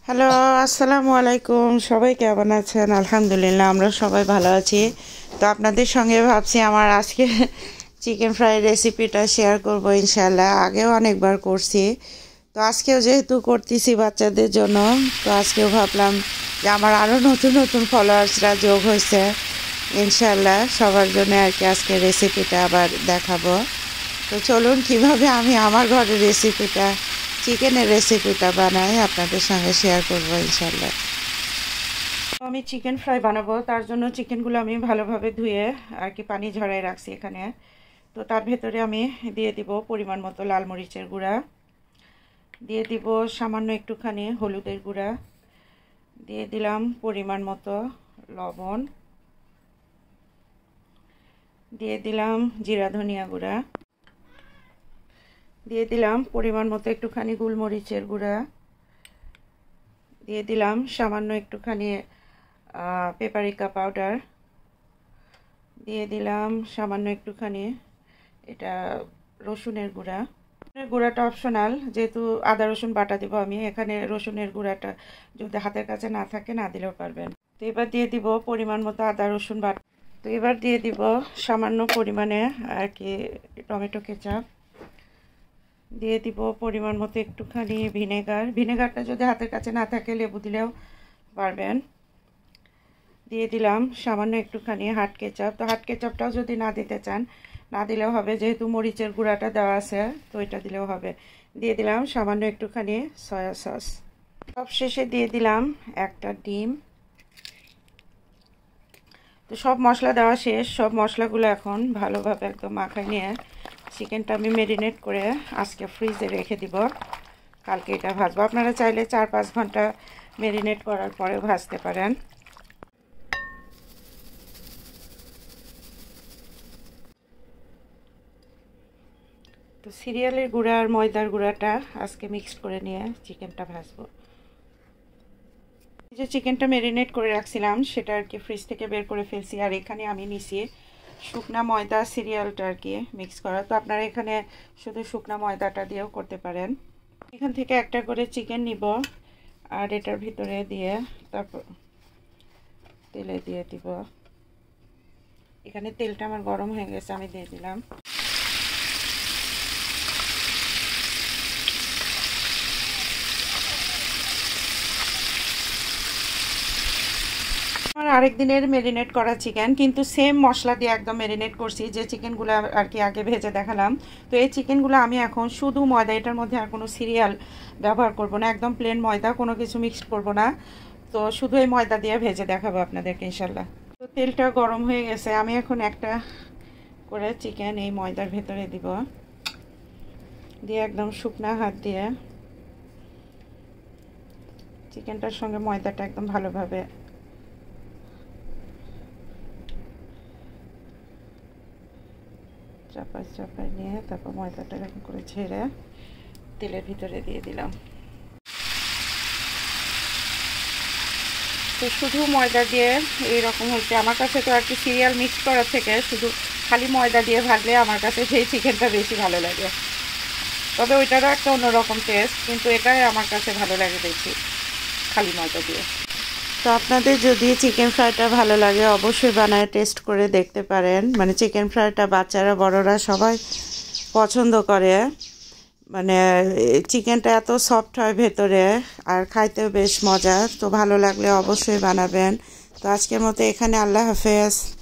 Hello, আসসালামু আলাইকুম। সবাই কেমন আছেন? আলহামদুলিল্লাহ, আমরা সবাই ভালো আছি। তো আপনাদের সঙ্গে ভাবছি আমার আজকে চিকেন ফ্রাই রেসিপিটা শেয়ার করব ইনশাআল্লাহ। আগেও অনেকবার করছি, তো আজকেও যেহেতু করতেছি বাচ্চাদের জন্য, তো আজকেও ভাবলাম যে আমার আরও নতুন নতুন ফলোয়ার্সরা যোগ হয়েছে, ইনশাআল্লাহ সবার জন্য আর কি আজকে রেসিপিটা আবার দেখাবো। তো চলুন কিভাবে আমি আমার ঘরের রেসিপিটা, চিকেনের রেসিপিটা বানাই আপনাদের সঙ্গে শেয়ার করবো ইনশাল্লাহ। আমি চিকেন ফ্রাই বানাবো, তার জন্য চিকেনগুলো আমি ভালোভাবে ধুয়ে আর কি পানি ঝরাই রাখছি এখানে। তো তার ভেতরে আমি দিয়ে দিব পরিমাণ মতো লাল মরিচের গুঁড়া, দিয়ে দিব সামান্য একটুখানি হলুদের গুঁড়া, দিয়ে দিলাম পরিমাণ মতো লবণ, দিয়ে দিলাম জিরা ধনিয়া গুঁড়া, দিয়ে দিলাম পরিমাণ মতো একটুখানি গোলমরিচের গুঁড়া, দিয়ে দিলাম সামান্য একটুখানি পেপারিকা পাউডার, দিয়ে দিলাম সামান্য একটুখানি এটা রসুনের গুঁড়া। গুঁড়াটা অপশনাল, যেহেতু আদা রসুন বাটা দিব আমি এখানে, রসুনের গুঁড়াটা যদি হাতের কাছে না থাকে না দিলেও পারবেন। তো এবার দিয়ে দিব পরিমাণ মতো আদা রসুন বাটা। তো এবার দিয়ে দিব সামান্য পরিমাণে আর কি টমেটো কেচাপ, দিয়ে দিব পরিমাণ মতো একটুখানি ভিনেগারটা যদি হাতের কাছে না থাকে লেবু দিলেও পারবেন। দিয়ে দিলাম সামান্য একটুখানি হাট কেচাপ। তো হাট কেচাপটাও যদি না দিতে চান না দিলেও হবে, যেহেতু মরিচের গুঁড়াটা দেওয়া আছে তো এটা দিলেও হবে। দিয়ে দিলাম সামান্য একটুখানি সয়া সস। সবশেষে দিয়ে দিলাম একটা ডিম। তো সব মশলা দেওয়া শেষ, সব মশলাগুলো এখন ভালোভাবে একদম মাখায় নিয়ে চিকেনটা আমি ম্যারিনেট করে আজকে ফ্রিজে রেখে দিব, কালকে এটা ভাজবো। আপনারা চাইলে 4-5 ঘন্টা ম্যারিনেট করার পরে ভাজতে পারেন। তো সিরিয়ালের গুঁড়া আর ময়দার গুঁড়াটা আজকে মিক্সড করে নিয়ে চিকেনটা ভাজবো। যে চিকেনটা ম্যারিনেট করে রাখছিলাম সেটা আর কি ফ্রিজ থেকে বের করে ফেলছি, আর এখানে আমি নিছি শুকনা ময়দা সিরিয়ালটা আর কি মিক্স করা। তো আপনারা এখানে শুধু শুকনা ময়দাটা দিয়েও করতে পারেন। এখান থেকে একটা করে চিকেন নিব আর এটার ভিতরে দিয়ে তারপর তেলে দিয়ে দিব। এখানে তেলটা আমার গরম হয়ে গেছে, আমি দিয়ে দিলাম। আরেক দিনের ম্যারিনেট করা চিকেন, কিন্তু সেম মশলা দিয়ে একদম ম্যারিনেট করছি, যে চিকেনগুলো আর কি আগে ভেজে দেখালাম। তো এই চিকেনগুলো আমি এখন শুধু ময়দা, এটার মধ্যে আর কোনো সিরিয়াল ব্যবহার করব না, একদম প্লেন ময়দা, কোনো কিছু মিক্সড করব না। তো শুধু এই ময়দা দিয়ে ভেজে দেখাবো আপনাদেরকে ইনশাল্লাহ। তো তেলটা গরম হয়ে গেছে, আমি এখন একটা করে চিকেন এই ময়দার ভেতরে দিব, দিয়ে একদম শুকনা হাত দিয়ে চিকেনটার সঙ্গে ময়দাটা একদম ভালোভাবে চাপাই নিয়ে তারপর ময়দাটা এরকম করে ছেড়ে তেলের ভিতরে দিয়ে দিলাম। তো শুধু ময়দা দিয়ে এইরকম হচ্ছে আমার কাছে। তো আর কি সিরিয়াল মিক্স করার থেকে শুধু খালি ময়দা দিয়ে ভাজলে আমার কাছে সেই চিকেনটা বেশি ভালো লাগে, তবে ওইটারও একটা অন্যরকম টেস্ট, কিন্তু এটাই আমার কাছে ভালো লাগে বেশি খালি ময়দা দিয়ে। তো আপনাদের যদি চিকেন ফ্রাইটা ভালো লাগে অবশ্যই বানায় টেস্ট করে দেখতে পারেন। মানে চিকেন ফ্রাইটা বাচ্চারা বড়রা সবাই পছন্দ করে, মানে চিকেনটা এত সফট হয় ভেতরে আর খাইতেও বেশ মজা। তো ভালো লাগলে অবশ্যই বানাবেন। তো আজকের মতো এখানে, আল্লাহ হাফেজ।